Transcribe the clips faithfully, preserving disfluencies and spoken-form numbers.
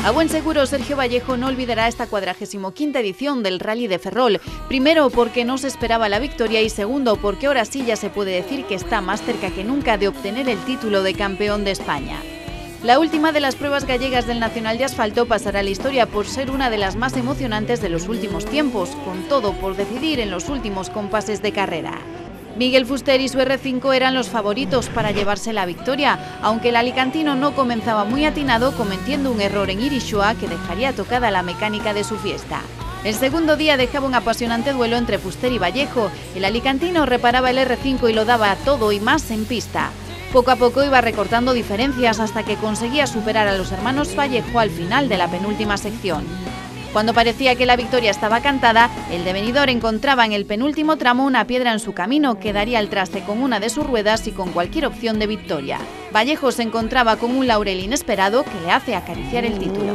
A buen seguro, Sergio Vallejo no olvidará esta cuadragésimo quinta edición del Rally de Ferrol. Primero, porque no se esperaba la victoria y segundo, porque ahora sí ya se puede decir que está más cerca que nunca de obtener el título de campeón de España. La última de las pruebas gallegas del Nacional de Asfalto pasará a la historia por ser una de las más emocionantes de los últimos tiempos, con todo por decidir en los últimos compases de carrera. Miguel Fuster y su erre cinco eran los favoritos para llevarse la victoria, aunque el alicantino no comenzaba muy atinado, cometiendo un error en Irixoa que dejaría tocada la mecánica de su fiesta. El segundo día dejaba un apasionante duelo entre Fuster y Vallejo. El alicantino reparaba el erre cinco y lo daba todo y más en pista. Poco a poco iba recortando diferencias hasta que conseguía superar a los hermanos Vallejo al final de la penúltima sección. Cuando parecía que la victoria estaba cantada, el de Benidorm encontraba en el penúltimo tramo una piedra en su camino que daría al traste con una de sus ruedas y con cualquier opción de victoria. Vallejo se encontraba con un laurel inesperado que le hace acariciar el título.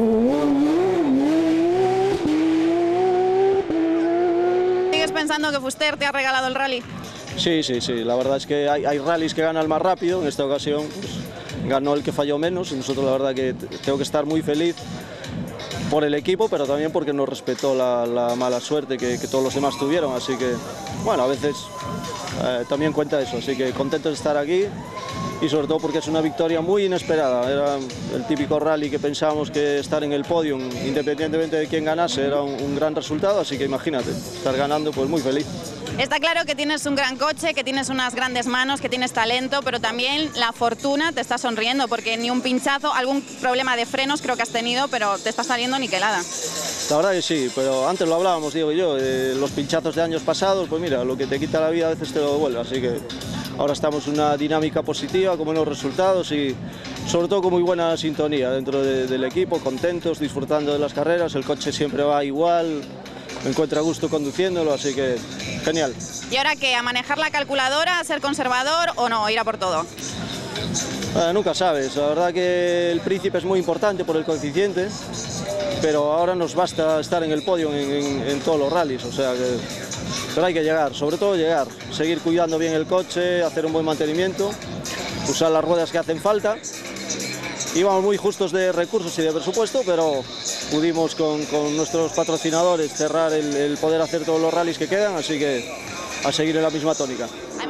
¿Sigues pensando que Fuster te ha regalado el rally? Sí, sí, sí. La verdad es que hay, hay rallies que ganan más rápido. En esta ocasión pues, ganó el que falló menos y nosotros la verdad que tengo que estar muy feliz por el equipo, pero también porque nos respetó la, la mala suerte que, que todos los demás tuvieron, así que, bueno, a veces eh, también cuenta eso, así que contento de estar aquí y sobre todo porque es una victoria muy inesperada. Era el típico rally que pensábamos que estar en el podio, independientemente de quién ganase, era un, un gran resultado, así que imagínate, estar ganando, pues muy feliz. Está claro que tienes un gran coche, que tienes unas grandes manos, que tienes talento, pero también la fortuna te está sonriendo, porque ni un pinchazo, algún problema de frenos creo que has tenido, pero te está saliendo niquelada. La verdad que sí, pero antes lo hablábamos, digo yo, eh, los pinchazos de años pasados, pues mira, lo que te quita la vida a veces te lo devuelve, así que ahora estamos en una dinámica positiva, con buenos resultados y sobre todo con muy buena sintonía dentro de, del equipo, contentos, disfrutando de las carreras, el coche siempre va igual, me encuentro a gusto conduciéndolo, así que genial. ¿Y ahora qué? ¿A manejar la calculadora, a ser conservador o no, ir a por todo? Eh, nunca sabes, la verdad que el Príncipe es muy importante por el coeficiente, pero ahora nos basta estar en el podio en, en, en todos los rallies, o sea que... Pero hay que llegar, sobre todo llegar, seguir cuidando bien el coche, hacer un buen mantenimiento, usar las ruedas que hacen falta. Íbamos muy justos de recursos y de presupuesto, pero pudimos con, con nuestros patrocinadores cerrar el, el poder hacer todos los rallies que quedan, así que a seguir en la misma tónica.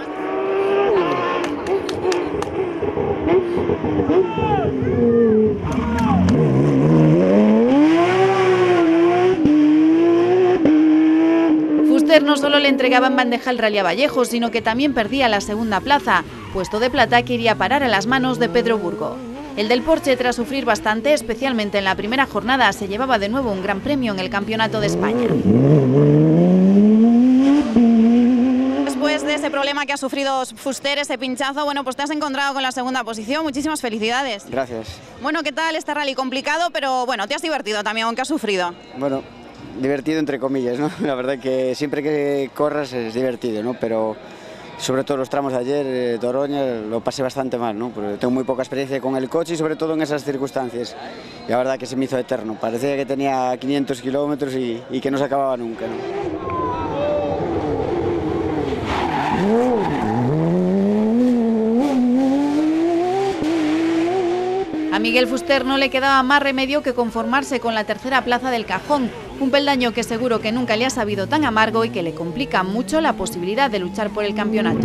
Fuster no solo le entregaba en bandeja el rally a Vallejo, sino que también perdía la segunda plaza, puesto de plata que iría a parar a las manos de Pedro Burgo. El del Porsche, tras sufrir bastante, especialmente en la primera jornada, se llevaba de nuevo un gran premio en el Campeonato de España. Después de ese problema que ha sufrido Fuster, ese pinchazo, bueno, pues te has encontrado con la segunda posición. Muchísimas felicidades. Gracias. Bueno, ¿qué tal este rally? Complicado, pero bueno, te has divertido también, aunque has sufrido. Bueno, divertido entre comillas, ¿no? La verdad que siempre que corras es divertido, ¿no? Pero sobre todo los tramos de ayer, eh, Doroña, lo pasé bastante mal, ¿no? Porque tengo muy poca experiencia con el coche y sobre todo en esas circunstancias. Y la verdad que se me hizo eterno. Parecía que tenía quinientos kilómetros y, y que no se acababa nunca, ¿no? A Miguel Fuster no le quedaba más remedio que conformarse con la tercera plaza del cajón, un peldaño que seguro que nunca le ha sabido tan amargo y que le complica mucho la posibilidad de luchar por el campeonato.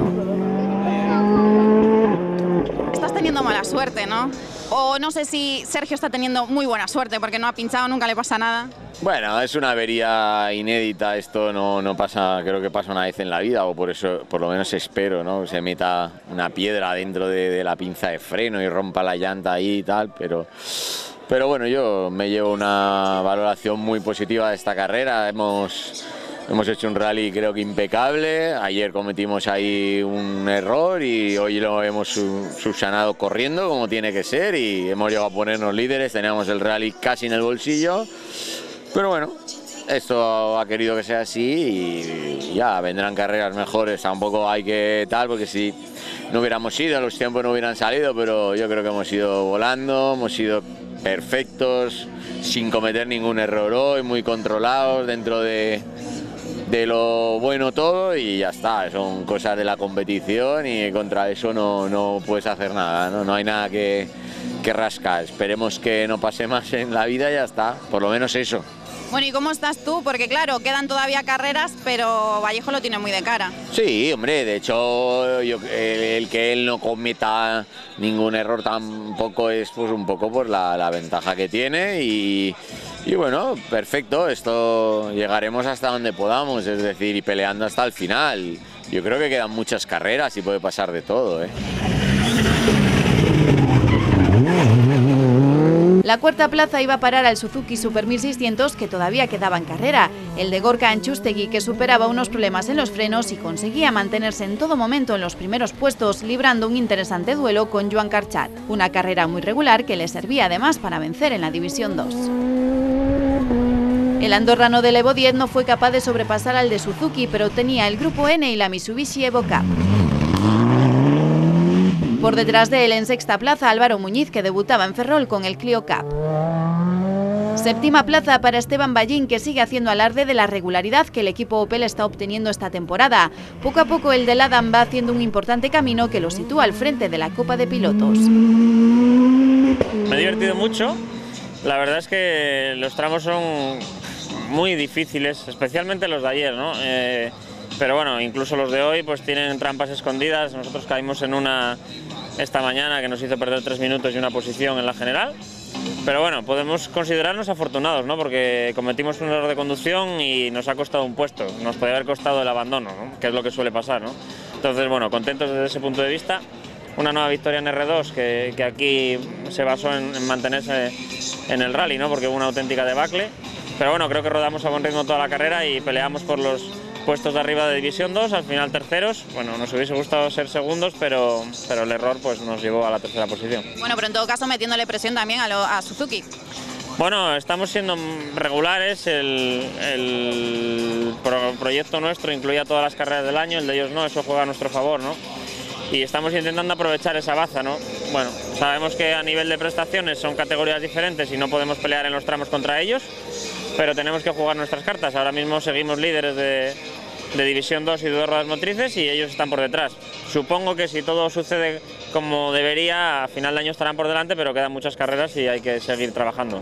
Estás teniendo mala suerte, ¿no? O no sé si Sergio está teniendo muy buena suerte porque no ha pinchado, nunca le pasa nada. Bueno, es una avería inédita, esto no, no pasa, creo que pasa una vez en la vida, o por eso, por lo menos espero, ¿no? Que se meta una piedra dentro de, de la pinza de freno y rompa la llanta ahí y tal, pero, pero bueno, yo me llevo una valoración muy positiva de esta carrera. Hemos, hemos hecho un rally creo que impecable, ayer cometimos ahí un error y hoy lo hemos subsanado corriendo como tiene que ser y hemos llegado a ponernos líderes, teníamos el rally casi en el bolsillo. Pero bueno, esto ha querido que sea así y ya vendrán carreras mejores, tampoco hay que tal, porque si no hubiéramos ido, los tiempos no hubieran salido, pero yo creo que hemos ido volando, hemos ido perfectos, sin cometer ningún error hoy, muy controlados dentro de, de lo bueno todo y ya está, son cosas de la competición y contra eso no, no puedes hacer nada, no, no hay nada que... que rasca. Esperemos que no pase más en la vida y ya está, por lo menos eso. Bueno, ¿y cómo estás tú? Porque claro, quedan todavía carreras, pero Vallejo lo tiene muy de cara. Sí, hombre, de hecho, yo, el, el que él no cometa ningún error tampoco es pues un poco por la, la ventaja que tiene y, y bueno, perfecto, esto llegaremos hasta donde podamos, es decir, y peleando hasta el final. Yo creo que quedan muchas carreras y puede pasar de todo, ¿eh? La cuarta plaza iba a parar al Suzuki Super mil seiscientos, que todavía quedaba en carrera. El de Gorka Anchustegui, que superaba unos problemas en los frenos y conseguía mantenerse en todo momento en los primeros puestos, librando un interesante duelo con Joan Carchat. Una carrera muy regular que le servía además para vencer en la División dos. El andorrano del Evo diez no fue capaz de sobrepasar al de Suzuki, pero tenía el Grupo N y la Mitsubishi Evo Cup. Por detrás de él, en sexta plaza, Álvaro Muñiz, que debutaba en Ferrol con el Clio Cup. Séptima plaza para Esteban Ballín, que sigue haciendo alarde de la regularidad que el equipo Opel está obteniendo esta temporada. Poco a poco el del Adam va haciendo un importante camino que lo sitúa al frente de la Copa de Pilotos. Me he divertido mucho. La verdad es que los tramos son muy difíciles, especialmente los de ayer, ¿no? Eh, pero bueno, incluso los de hoy pues tienen trampas escondidas. Nosotros caímos en una esta mañana que nos hizo perder tres minutos y una posición en la general. Pero bueno, podemos considerarnos afortunados, ¿no? Porque cometimos un error de conducción y nos ha costado un puesto. Nos podría haber costado el abandono, ¿no? Que es lo que suele pasar, ¿no? Entonces, bueno, contentos desde ese punto de vista. Una nueva victoria en erre dos que, que aquí se basó en, en mantenerse en el rally, ¿no? Porque hubo una auténtica debacle. Pero bueno, creo que rodamos a buen ritmo toda la carrera y peleamos por los puestos de arriba de División dos, al final terceros. Bueno, nos hubiese gustado ser segundos, pero, pero el error pues, nos llevó a la tercera posición. Bueno, pero en todo caso metiéndole presión también a, lo, a Suzuki. Bueno, estamos siendo regulares, el, el pro, proyecto nuestro incluía todas las carreras del año, el de ellos no, eso juega a nuestro favor, ¿no? Y estamos intentando aprovechar esa baza, ¿no? Bueno, sabemos que a nivel de prestaciones son categorías diferentes y no podemos pelear en los tramos contra ellos, pero tenemos que jugar nuestras cartas. Ahora mismo seguimos líderes de, de División dos y de dos ruedas motrices y ellos están por detrás. Supongo que si todo sucede como debería, a final de año estarán por delante, pero quedan muchas carreras y hay que seguir trabajando.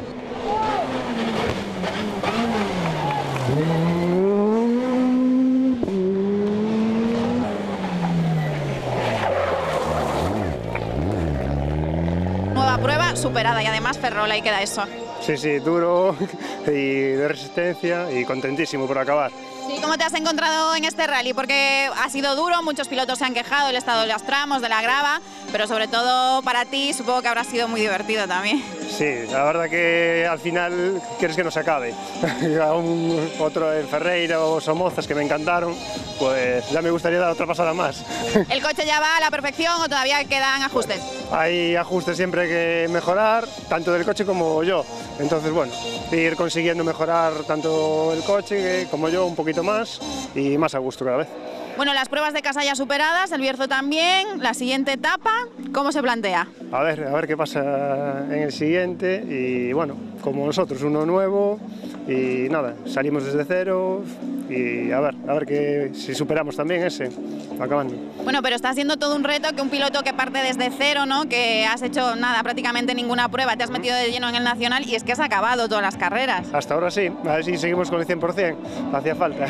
Nueva prueba superada y además Ferrol, ahí queda eso. Sí, sí, duro y de resistencia y contentísimo por acabar. Sí, ¿cómo te has encontrado en este rally? Porque ha sido duro, muchos pilotos se han quejado del estado de los tramos, de la grava, pero sobre todo para ti supongo que habrá sido muy divertido también. Sí, la verdad que al final quieres que no se acabe. Un, otro en Ferreira o Somozas que me encantaron, pues ya me gustaría dar otra pasada más. ¿El coche ya va a la perfección o todavía quedan ajustes? Hay ajustes siempre que mejorar, tanto del coche como yo. Entonces, bueno, ir consiguiendo mejorar tanto el coche como yo un poquito más y más a gusto cada vez. Bueno, las pruebas de casa ya superadas, el Bierzo también, la siguiente etapa, ¿cómo se plantea? A ver, a ver qué pasa en el siguiente y bueno, como nosotros, uno nuevo y nada, salimos desde cero y a ver, a ver que si superamos también ese, acabando. Bueno, pero está siendo todo un reto que un piloto que parte desde cero, ¿no? Que has hecho nada, prácticamente ninguna prueba, te has metido de lleno en el Nacional y es que has acabado todas las carreras. Hasta ahora sí, a ver si seguimos con el cien por cien, hacía falta.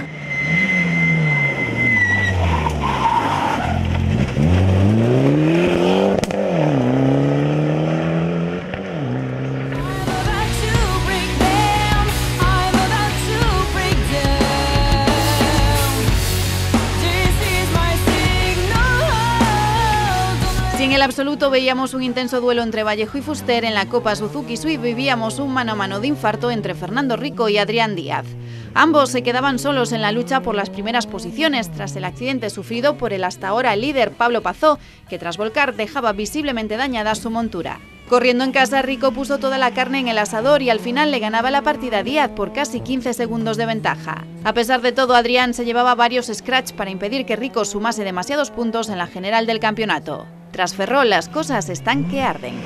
Si en el absoluto veíamos un intenso duelo entre Vallejo y Fuster, en la Copa Suzuki Swift vivíamos un mano a mano de infarto entre Fernando Rico y Adrián Díaz. Ambos se quedaban solos en la lucha por las primeras posiciones tras el accidente sufrido por el hasta ahora líder Pablo Pazó, que tras volcar dejaba visiblemente dañada su montura. Corriendo en casa, Rico puso toda la carne en el asador y al final le ganaba la partida a Díaz por casi quince segundos de ventaja. A pesar de todo, Adrián se llevaba varios scratch para impedir que Rico sumase demasiados puntos en la general del campeonato. Tras Ferrol, las cosas están que arden.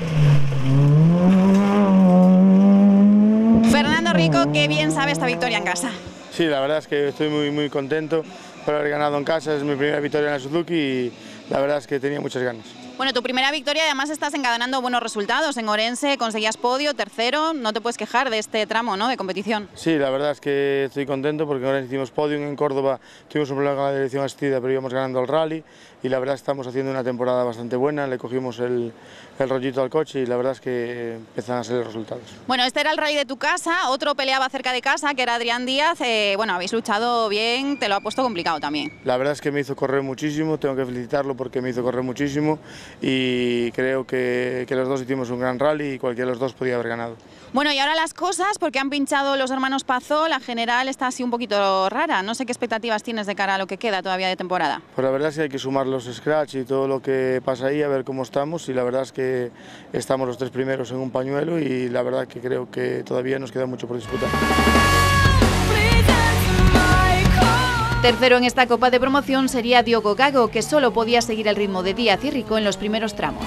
Fernando Rico, qué bien sabe esta victoria en casa. Sí, la verdad es que estoy muy, muy contento por haber ganado en casa, es mi primera victoria en la Suzuki y la verdad es que tenía muchas ganas. Bueno, tu primera victoria, además estás encadenando buenos resultados. En Orense conseguías podio, tercero, no te puedes quejar de este tramo, ¿no?, de competición. Sí, la verdad es que estoy contento porque en Orense hicimos podium, en Córdoba tuvimos un problema con la dirección asistida, pero íbamos ganando el rally y la verdad es que estamos haciendo una temporada bastante buena, le cogimos el, el rollito al coche y la verdad es que empiezan a salir los resultados. Bueno, este era el rally de tu casa, otro peleaba cerca de casa, que era Adrián Díaz. Eh, bueno, habéis luchado bien, te lo ha puesto complicado también. La verdad es que me hizo correr muchísimo, tengo que felicitarlo porque me hizo correr muchísimo y creo que, que los dos hicimos un gran rally y cualquiera de los dos podía haber ganado. Bueno, y ahora las cosas, porque han pinchado los hermanos Pazó, la general está así un poquito rara. No sé qué expectativas tienes de cara a lo que queda todavía de temporada. Pues la verdad es que hay que sumar los scratch y todo lo que pasa ahí, a ver cómo estamos, y la verdad es que estamos los tres primeros en un pañuelo y la verdad que creo que todavía nos queda mucho por disputar. Tercero en esta Copa de Promoción sería Diogo Gago, que solo podía seguir el ritmo de Díaz y Rico en los primeros tramos.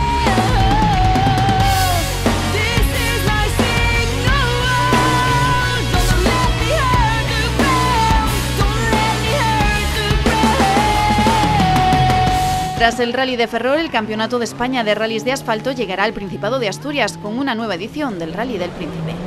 Tras el Rally de Ferrol, el Campeonato de España de Rallys de Asfalto llegará al Principado de Asturias con una nueva edición del Rally del Príncipe.